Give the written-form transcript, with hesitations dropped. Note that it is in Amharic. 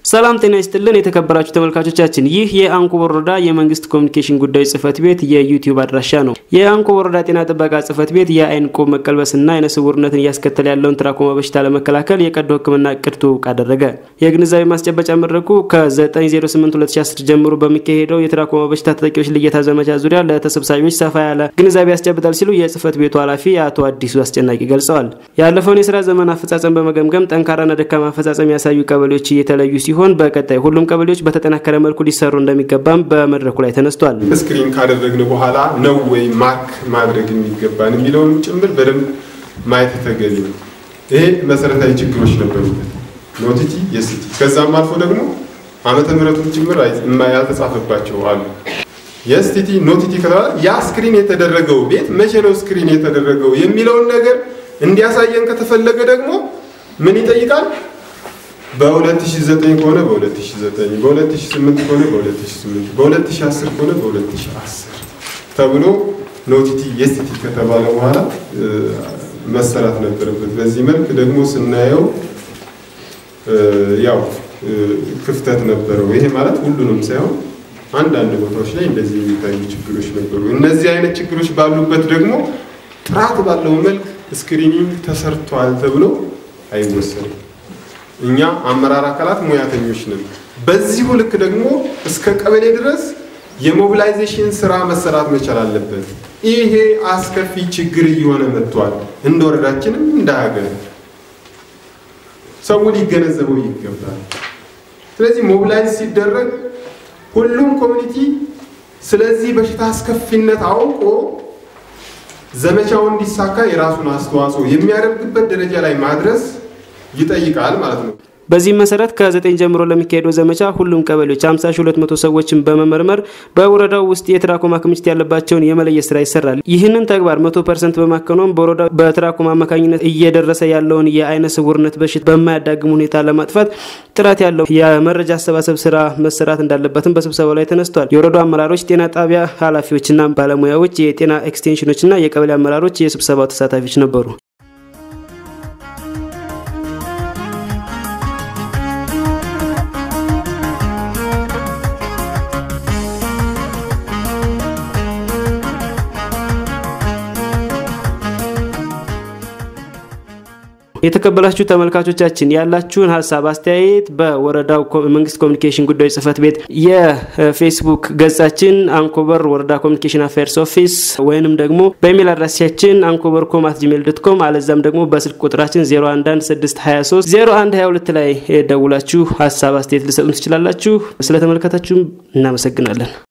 ሰላም ጤና ይስጥልን የተከበራችሁ ተመልካቾቻችን ይህ የአንኮበር ወረዳ የመንግስት ኮሙኒኬሽን ጉዳዮች ጽህፈት ቤት የዩቲዩብ አድራሻ ነው የአንኮበር ወረዳ ጤና ጥበቃ ጽህፈት ቤት የአይን ቆብ መቀልበስና አይነ ስውርነትን ያስከተለ ያለውን ትራኮማ በሽታ ለመከላከል የቀዶ ህክምና ቅርቱ ካደረገ የግንዛቤ ማስጨበጫ መድረኩ ከ9/08/2010 ጀምሮ በሚካሄደው የትራኮማ በሽታ ተጠቂዎች ለየታ ዘመቻ ዙሪያ ለተሰብሳቢዎች ሰፋ ያለ ግንዛቤ ያስጨብጣል ሲሉ የጽህፈት ቤቱ ኃላፊ አቶ አዲሱ አስጨናቂ ገልጸዋል ያለፈውን የሥራ ዘመን አፈጻጸም በመገምገም ጠንካራና ደካማ አፈጻጸም ያሳዩ ቀበሌዎች እየተለዩ ሲሆን በቀጣይ ሁሉም ቀበሌዎች በተጠናከረ መልኩ ሊሰሩ እንደሚገባም በመድረኩ ላይ ተነስቷል ስክሪን ካደረግን በኋላ ነው ወይ ማርክ ማድረግ የሚገባን የሚለውን ጭምር በደንብ ማየት ተገቢ ነው ይሄ መሰረታዊ ችግሮች ነበሩበት ኖቲቲ የሲቲ ከዛም አልፎ ደግሞ ዓመተ ምህረቱን ጭምር ያልተጻፈባቸው አሉ የሲቲ ኖቲቲ ከተባለ ያ ስክሪን የተደረገው ቤት መቼ ነው ስክሪን የተደረገው የሚለውን ነገር እንዲያሳየን ከተፈለገ ደግሞ ምን ይጠይቃል በ2009 ከሆነ በ2009 በ2008 ከሆነ በ2008 በ2010 ከሆነ በ2010 ተብሎ ኖቲቲ የሲቲ ከተባለ በኋላ መሰራት ነበረበት በዚህ መልክ ደግሞ ስናየው ያው ክፍተት ነበረው ይሄ ማለት ሁሉንም ሳይሆን አንዳንድ ቦታዎች ላይ እንደዚህ የሚታዩ ችግሮች ነበሩ እነዚህ አይነት ችግሮች ባሉበት ደግሞ ጥራት ባለው መልክ ስክሪኒንግ ተሰርቷል ተብሎ አይወሰንም እኛ አመራር አካላት ሙያተኞች ነን በዚህ ልክ ደግሞ እስከ ቀበሌ ድረስ የሞቢላይዜሽን ስራ መሰራት መቻል አለበት ይሄ አስከፊ ችግር እየሆነ መጥቷል እንደ ወረዳችንም እንደ ሀገር ሰው ሊገነዘበው ይገባል ስለዚህ ሞቢላይዝ ሲደረግ ሁሉም ኮሚኒቲ ስለዚህ በሽታ አስከፊነት አውቆ ዘመቻው እንዲሳካ የራሱን አስተዋጽኦ የሚያደርግበት ደረጃ ላይ ማድረስ ይጠይቃል ማለት ነው በዚህ መሰረት ከ9 ጀምሮ ለሚካሄደው ዘመቻ ሁሉም ቀበሌዎች 50200 ሰዎችን በመመርመር በወረዳው ውስጥ የትራኮማ ክምችት ያለባቸውን የመለየት ስራ ይሰራል ይህንን ተግባር 100% በማከናወን በወረዳው በትራኮማ አማካኝነት እየደረሰ ያለውን የአይነ ስውርነት በሽታ በማያዳግም ሁኔታ ለማጥፋት ጥራት ያለው የመረጃ አሰባሰብ ስራ መሰራት እንዳለበትም በስብሰባው ላይ ተነስቷል የወረዳው አመራሮች ጤና ጣቢያ ኃላፊዎችና ባለሙያዎች የጤና ኤክስቴንሽኖችና የቀበሌ አመራሮች የስብሰባው ተሳታፊዎች ነበሩ የተከበላችሁ ተመልካቾቻችን ያላችሁን ሐሳብ አስተያየት በወረዳው መንግስት ኮሙኒኬሽን ጉዳዮች ጽህፈት ቤት የፌስቡክ ገጻችን አንኮበር ወረዳ ኮሙኒኬሽን አፌርስ ኦፊስ ወይንም ደግሞ በኢሜል አድራሻችን ankober.com አለዛም ደግሞ በስልክ ቁጥራችን 0116230122 ላይ ደውላችሁ ሐሳብ አስተያየት ልትሰጡን ትችላላችሁ ስለተመለከታችሁ እናመሰግናለን